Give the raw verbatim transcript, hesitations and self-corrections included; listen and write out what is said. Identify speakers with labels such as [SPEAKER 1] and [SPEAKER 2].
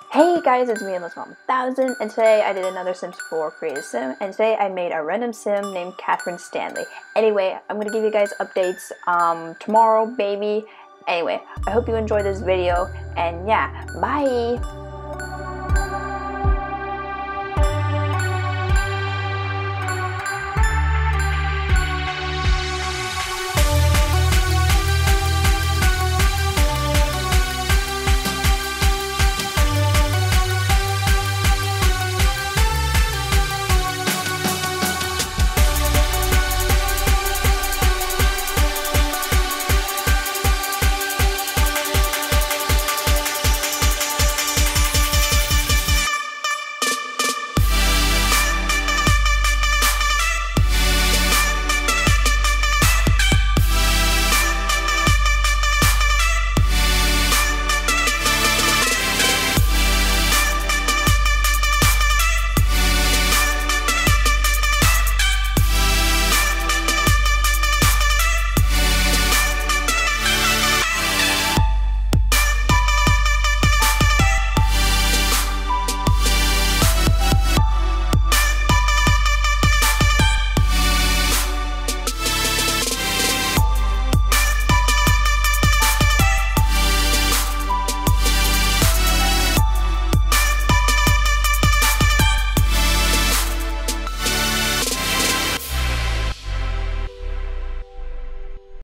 [SPEAKER 1] Hey guys, it's me, Endless Mom one thousand, and today I did another Sims four creative sim, and today I made a random sim named Kathryn Stanley. Anyway, I'm gonna give you guys updates um, tomorrow, maybe. Anyway, I hope you enjoyed this video, and yeah, bye!